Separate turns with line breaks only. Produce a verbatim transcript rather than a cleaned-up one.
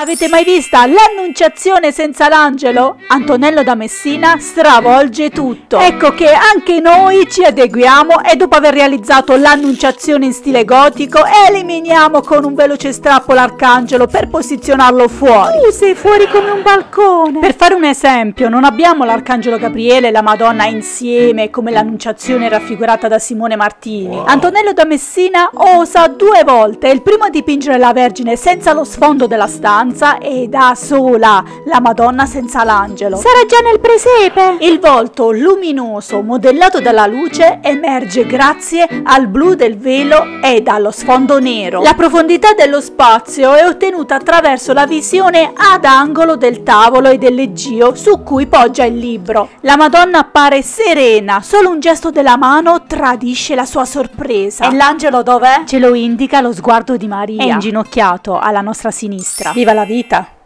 Avete mai vista l'Annunciazione senza l'angelo? Antonello da Messina stravolge tutto. Ecco che anche noi ci adeguiamo e dopo aver realizzato l'Annunciazione in stile gotico eliminiamo con un veloce strappo l'arcangelo per posizionarlo fuori. Tu sei fuori come un balcone. Per fare un esempio, non abbiamo l'arcangelo Gabriele e la Madonna insieme come l'Annunciazione raffigurata da Simone Martini. Wow. Antonello da Messina osa due volte. Il primo a dipingere la Vergine senza lo sfondo della stanza e da sola la Madonna senza l'angelo.
Sarà già nel presepe.
Il volto luminoso modellato dalla luce emerge grazie al blu del velo e dallo sfondo nero. La profondità dello spazio è ottenuta attraverso la visione ad angolo del tavolo e del leggio su cui poggia il libro. La Madonna appare serena, solo un gesto della mano tradisce la sua sorpresa. E l'angelo dov'è? Ce lo indica lo sguardo di Maria. È inginocchiato alla nostra sinistra. Viva la vita!